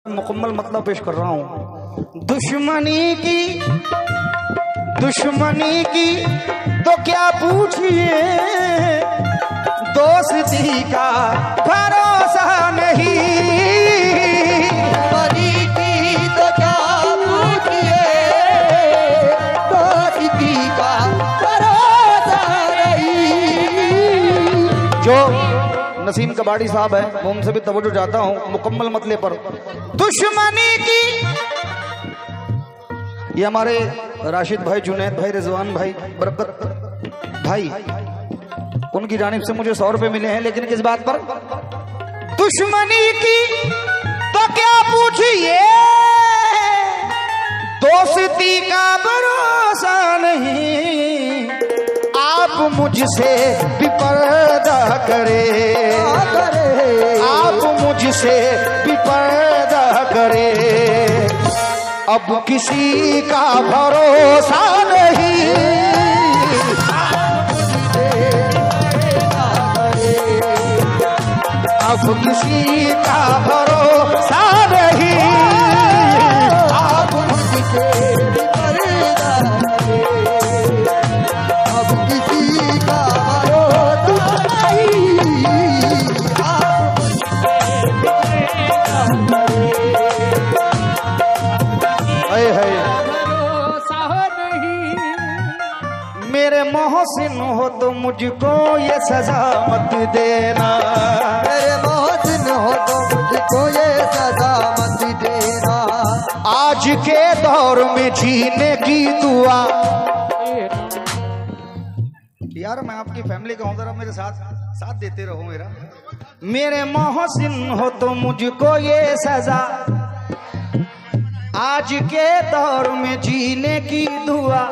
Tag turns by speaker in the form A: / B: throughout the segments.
A: मुकम्मल मतलब पेश कर रहा हूँ। दुश्मनी की तो क्या पूछिए, दोस्ती का भरोसा नहीं।
B: दुश्मनी की तो क्या पूछिए, दोस्ती का भरोसा नहीं।
A: जो नसीम कबाड़ी साहब है वो उनसे भी तवज्जो चाहता हूँ मुकम्मल मतले पर। दुश्मनी की, ये हमारे राशिद भाई, जुनैद भाई, रिजवान भाई, बरकत भाई, उनकी जानिब से मुझे 100 रुपए मिले हैं। लेकिन किस बात पर? दुश्मनी की तो क्या पूछिए, दोस्ती का भरोसा नहीं। आप मुझसे भी पर्दा करे, आप मुझसे भी पर्दा करे। अब किसी का भरोसा नहीं। अब किसी का भरोसा नहीं।
B: आप मुझसे भी पर्दा करे, अब किसी का भरोसा नहीं। आप
A: मेरे मोहसिन हो तो मुझको ये सजा मत देना,
B: मेरे मोहसिन हो तो मुझको ये सजा मत देना।
A: आज के दौर में जीने की दुआ। यार मैं आपकी फैमिली का हूं, जरा मेरे साथ देते रहो मेरा। मेरे मोहसिन हो तो मुझको ये सजा, आज के दौर में जीने की दुआ।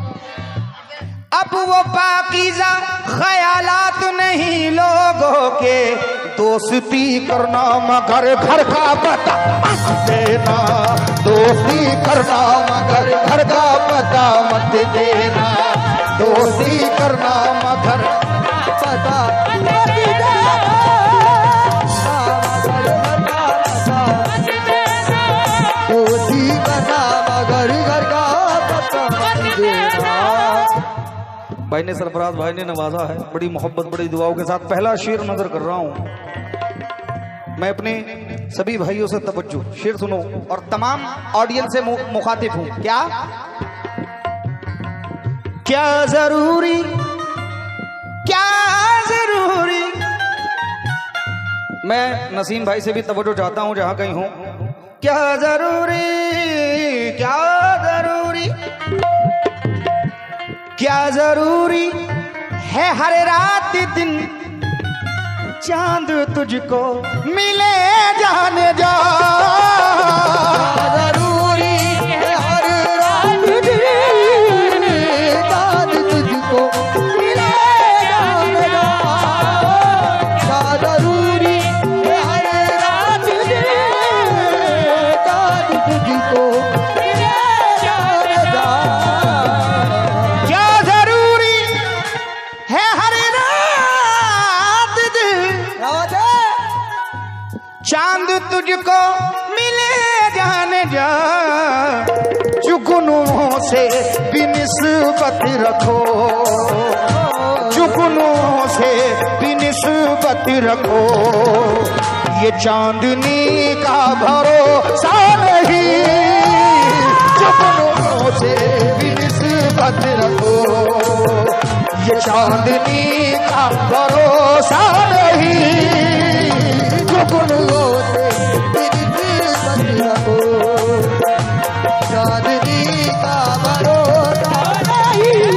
A: अब वो पाकीज़ा ख्यालात नहीं लोगों के, दोस्ती करना मगर घर का पता मत देना। दोस्ती करना मगर घर का पता मत देना। दोस्ती करना मगर
B: पता मत देना, दोस्ती करना मगर घर का पता मत देना।
A: भाई ने, सरफराज भाई ने नवाजा है बड़ी मोहब्बत बड़ी दुआओं के साथ। पहला शेर नजर कर रहा हूं मैं अपने सभी भाइयों से। तवज्जो, शेर सुनो और तमाम ऑडियंस से मुखातिब हूं। क्या जरूरी, क्या जरूरी। मैं नसीम भाई से भी तवज्जो चाहता हूं जहां कहीं हूं। क्या जरूरी, क्या जरूरी, क्या जरूरी है हर रात दिन चांद तुझको मिले जाने जा।
B: जरूरी है हर रात दिन चांद तुझको मिले जाने जा। जरूरी है हर रात दिन चांद तुझको मिले जाने जा।
A: चांद तुझको मिले जाने जा। जुगनुओं से भी निस्बत रखो, जुगनुओं से भी निस्बत रखो। ये चांदनी का भरोसा नहीं। जुगनुओं से भी निस्बत रखो, ये चांदनी का भरोसा नहीं।
B: चांदनी का भरोसा नहीं।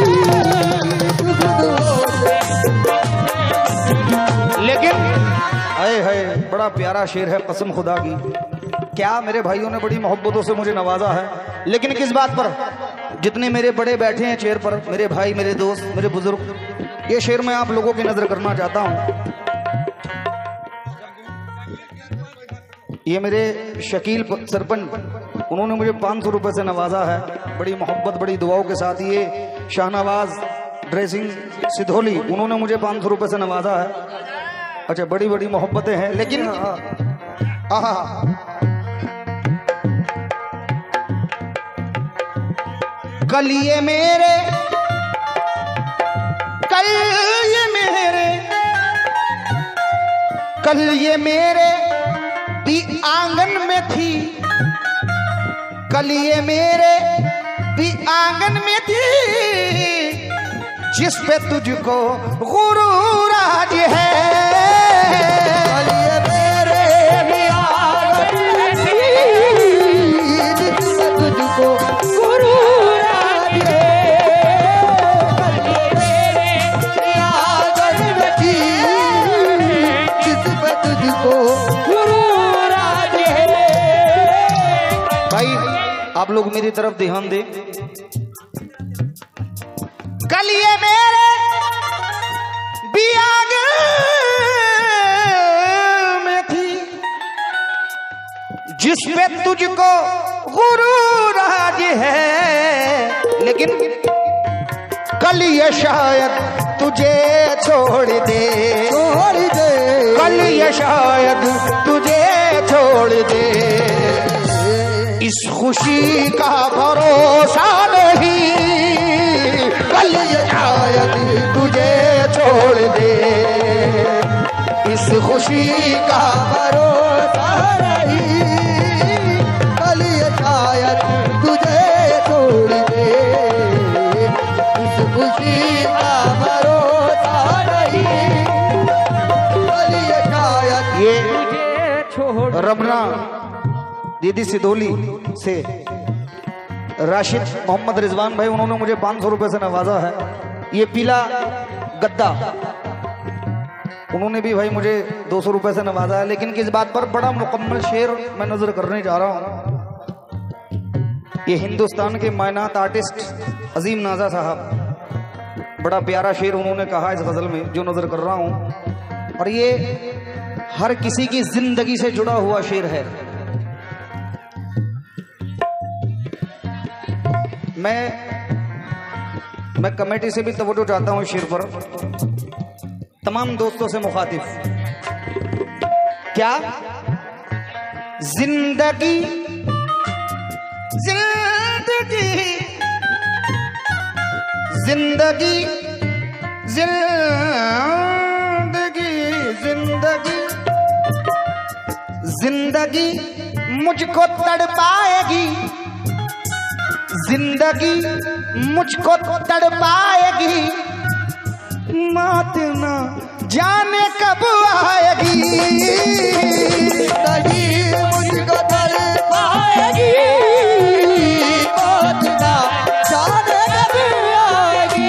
A: लेकिन आए है बड़ा प्यारा शेर है कसम खुदा की। क्या मेरे भाइयों ने बड़ी मोहब्बतों से मुझे नवाजा है। लेकिन किस बात पर? जितने मेरे बड़े बैठे हैं चेयर पर, मेरे भाई, मेरे दोस्त, मेरे बुजुर्ग, ये शेर मैं आप लोगों की नजर करना चाहता हूं। ये मेरे शकील सरपंच, उन्होंने मुझे 500 रुपए से नवाजा है बड़ी मोहब्बत बड़ी दुआओं के साथ। ये शाहनवाज ड्रेसिंग सिधोली, उन्होंने मुझे 500 रुपए से नवाजा है। अच्छा, बड़ी बड़ी मोहब्बतें हैं। लेकिन कल ये मेरे भी आंगन में थी, कल ये मेरे भी आंगन में थी, जिस पे तुझको गुरूर आज है।
B: कल ये मेरे भी आंगन में थी, जिस पे तुझको गुरूर आज है। कल ये मेरे भी आंगन में थी, जिस पे तुझको गुरूर आज है।
A: भाई आप लोग मेरी तरफ ध्यान दें। कल ये मेरे भी आंगन में थी, जिस पे तुझको गुरूर आज है, लेकिन कल ये शायद तुझे छोड़ दे, कल ये शायद तुझे छोड़ दे। इस खुशी का भरोसा नहीं, कल ये शायद तुझे छोड़ दे। इस खुशी का
B: भरोसा नहीं, कल ये शायद तुझे छोड़ दे। इस खुशी का भरोसा नहीं, कल ये शायद
A: ये
B: तुझे छोड़।
A: रमना दीदी सिदोली से राशिद मोहम्मद रिजवान भाई, उन्होंने मुझे 500 रुपए से नवाजा है। ये पीला गद्दा, उन्होंने भी भाई मुझे 200 रुपए से नवाजा है। लेकिन किस बात पर बड़ा मुकम्मल शेर मैं नजर करने जा रहा हूँ। ये हिंदुस्तान के मायनात आर्टिस्ट अजीम नाजा साहब, बड़ा प्यारा शेर उन्होंने कहा इस गजल में जो नजर कर रहा हूँ, और ये हर किसी की जिंदगी से जुड़ा हुआ शेर है। मैं कमेटी से भी तवज्जो चाहता हूँ शेर पर, तमाम दोस्तों से मुखातिब। क्या जिंदगी जिंदगी जिंदगी जिंदगी जिंदगी जिंदगी मुझको तड़पाएगी, जिंदगी मुझको तड़पाएगी, मौत न जाने कब आएगी।
B: जिंदगी मुझको तड़पाएगी, मौत न जाने कब आएगी।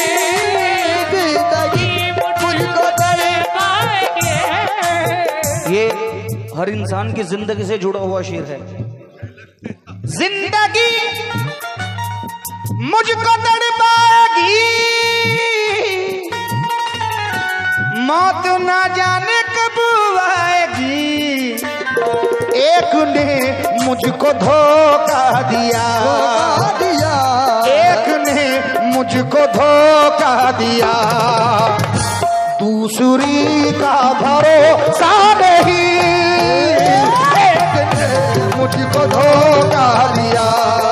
B: जिंदगी मुझको तड़पाएगी।
A: ये हर इंसान की जिंदगी से जुड़ा हुआ शेर है। जिंदगी मुझको तड़पाएगी, मौत ना जाने कब आएगी। एक ने मुझको धोखा दिया, एक ने मुझको धोखा दिया, दूसरी का भरोसा नहीं। एक ने मुझको धोखा दिया,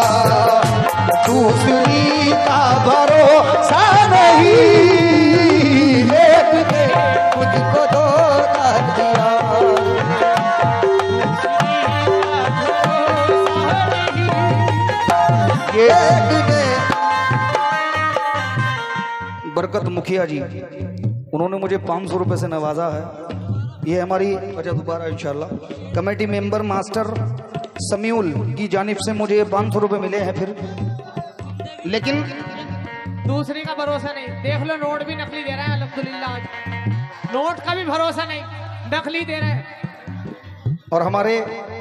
A: दूसरी का भरोसा नहीं। एक ने
B: मुझको धोखा दिया, एक ने।
A: बरकत मुखिया जी, उन्होंने मुझे 500 रुपए से नवाजा है। ये हमारी अच्छा दोबारा इंशाल्लाह कमेटी मेंबर मास्टर समीउल की जानिब से मुझे 500 रुपए मिले हैं। फिर लेकिन
C: दूसरी का भरोसा नहीं, देख लो नोट भी नकली दे रहा है अल्हम्दुलिल्लाह, नोट का भी भरोसा नहीं, नकली दे रहे हैं।
A: और हमारे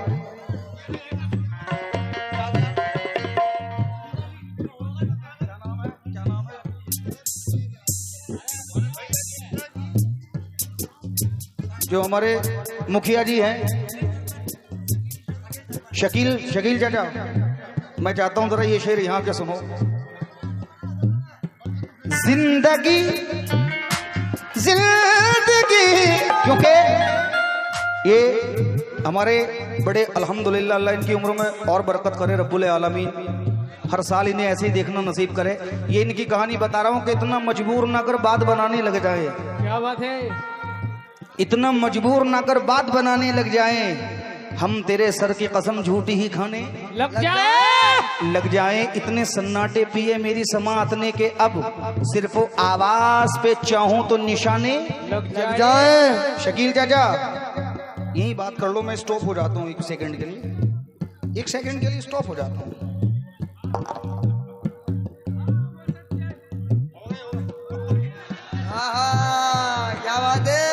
A: जो हमारे मुखिया जी हैं शकील चाचा, मैं चाहता हूं जरा ये शेर यहां के सुनो। जिंदगी जिंदगी, क्योंकि ये हमारे बड़े अल्हम्दुलिल्लाह, अल्लाह इनकी उम्र में और बरकत करे रब्बुल आलमीन। हर साल इन्हें ऐसे ही देखना नसीब करे। ये इनकी कहानी बता रहा हूँ कि इतना मजबूर ना कर बात बनाने लग जाए।
C: क्या बात है?
A: इतना मजबूर ना कर बात बनाने लग जाए, हम तेरे सर की कसम झूठी ही खाने
C: लग जाए।
A: इतने सन्नाटे पिए मेरी समातने के, अब सिर्फ आवाज पे चाहूं तो निशाने
C: लग
B: जाए।
A: शकील चाचा यही बात कर लो, मैं स्टॉप हो जाता हूँ 1 सेकंड के लिए। 1 सेकंड के लिए स्टॉप हो जाता हूँ।
B: क्या बात है।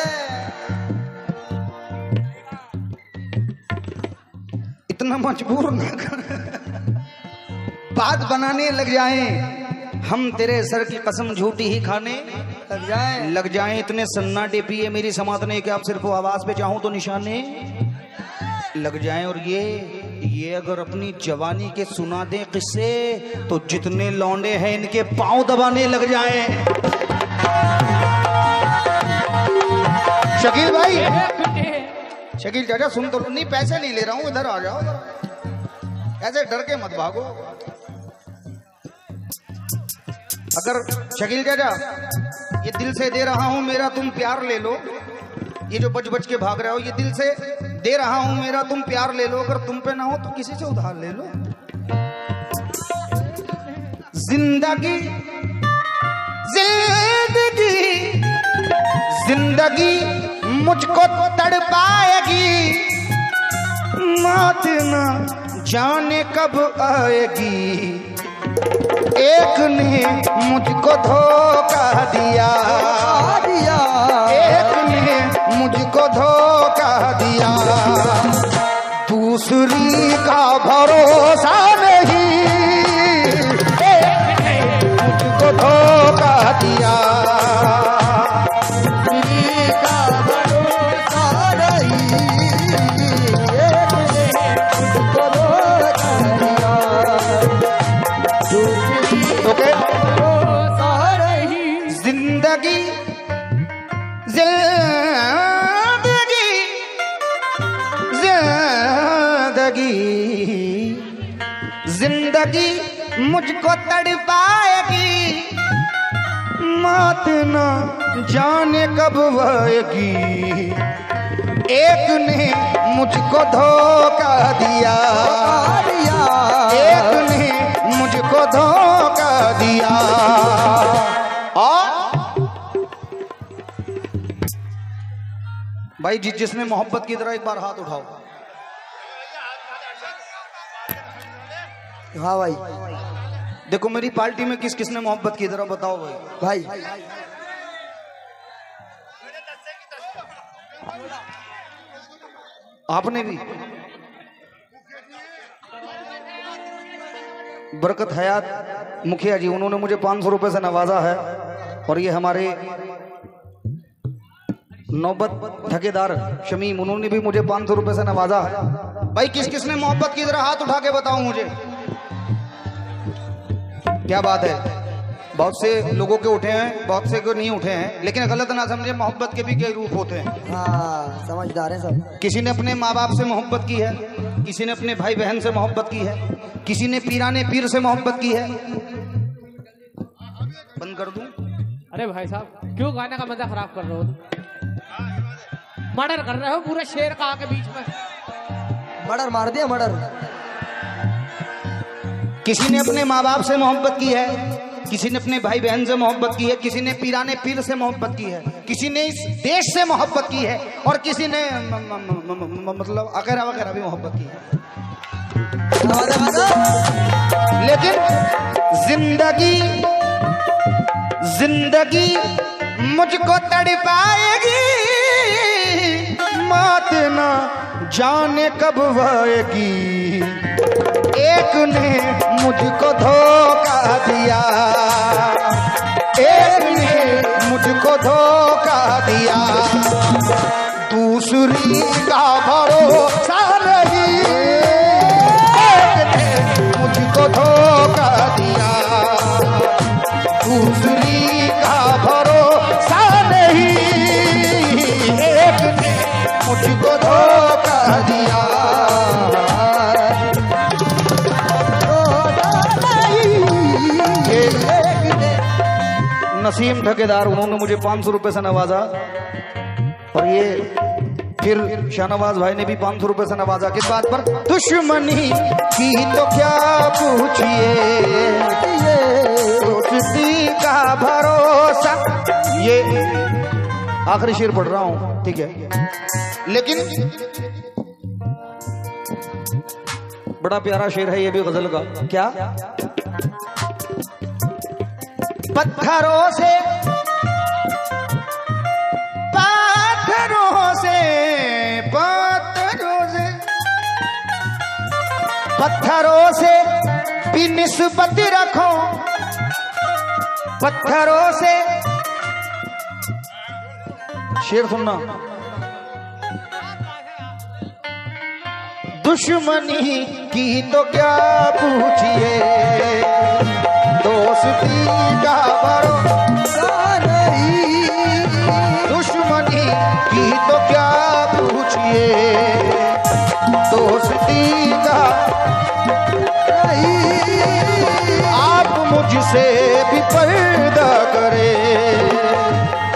A: इतना मजबूर ना कर बात बनाने लग जाए, हम तेरे सर की कसम झूठी ही खाने लग जाए। इतने सन्नाटे पिए मेरी समातने के, आप सिर्फ आवाज पे चाहूं तो निशाने लग जाएं। और ये अगर अपनी जवानी के सुना दे किस्से, तो जितने लौंडे हैं इनके पांव दबाने लग जाएं। शकील भाई, शकील चाचा सुन तो, नहीं पैसे नहीं ले रहा हूं, इधर आ जाओ, ऐसे डर के मत भागो। अगर शकील चाचा ये दिल से दे रहा हूं मेरा तुम प्यार ले लो, ये जो बच बच के भाग रहे हो, ये दिल से दे रहा हूं मेरा तुम प्यार ले लो, अगर तुम पे ना हो तो किसी से उधार ले लो। जिंदगी जिंदगी जिंदगी मुझको तड़पाएगी, मौत ना जाने कब आएगी। एक ने मुझको धोखा दिया, एक ने मुझको धोखा दिया, दूसरी का भरोसा नहीं, एक ने मुझको धोखा दिया, दूसरी का भरोसा नहीं, एक ने मुझको धोखा दिया, ओके। जिंदगी जिंदगी जिंदगी जिंदगी मुझको तड़पाएगी, मौत न जाने कब आएगी। एक ने मुझको धोखा दिया, एक ने मुझको धोखा दिया। और भाई जिसने मोहब्बत की तरह एक बार हाथ उठाओ।
B: हाँ भाई,
A: देखो मेरी पार्टी में किस किसने मोहब्बत की तरह, बताओ भाई। आपने भी। बरकत हयात मुखिया जी, उन्होंने मुझे 500 रुपए से नवाजा है, और ये हमारे नौबत ठेकेदार शमीम, उन्होंने भी मुझे 500 रुपए से नवाजा है। भाई किस किसने मोहब्बत की तरह हाथ उठा के बताओ मुझे। क्या बात है। बहुत से लोगों के उठे हैं, बहुत से को नहीं उठे हैं, लेकिन गलत ना समझे, मोहब्बत के भी कई रूप होते हैं।
B: हाँ, समझदार हैं सब।
A: किसी ने अपने माँ बाप से मोहब्बत की है, किसी ने अपने भाई बहन से मोहब्बत की है, किसी ने पीराने पीर से मोहब्बत की है। बंद कर दूं?
C: अरे भाई साहब क्यों गाने का मजा खराब कर रहे हो? मर्डर कर रहे हो पूरे शेर का आके बीच में।
B: मर्डर मार दिया, मर्डर।
A: किसी ने अपने माँ बाप से मोहब्बत की है, किसी ने अपने भाई बहन से मोहब्बत की है, किसी ने पीराने पीर से मोहब्बत की है, किसी ने इस देश से मोहब्बत की है, और किसी ने मतलब वगैरह वगैरह भी मोहब्बत की है। लेकिन जिंदगी जिंदगी मुझको तड़पाएगी, मौत ना जाने कब आएगी। एक ने मुझको धोखा दिया, एक ने मुझको धोखा दिया, दूसरी का भरोसा नहीं, एक ने मुझको धोखा दिया, दूसरी का भरोसा नहीं, एक ने मुझको धोखा दिया। नसीम ठेकेदार, उन्होंने मुझे 500 रुपए से नवाजा। और ये फिर शाहनवाज भाई ने भी 500 रुपए से नवाजा। किस बात पर? दुश्मनी की तो क्या पूछिए, दोस्ती का भरोसा। ये आखिरी शेर पढ़ रहा हूं, ठीक है, लेकिन बड़ा प्यारा शेर है ये भी गजल का। क्या? पत्थरों से पत्थरों से भी निस्बत रखो, पत्थरों से। शेर सुनना। दुश्मनी की तो क्या पूछिए, दोस्ती का भरोसा नहीं। दुश्मनी की तो क्या पूछिए, दोस्ती का नहीं। आप मुझसे भी पर्दा करे,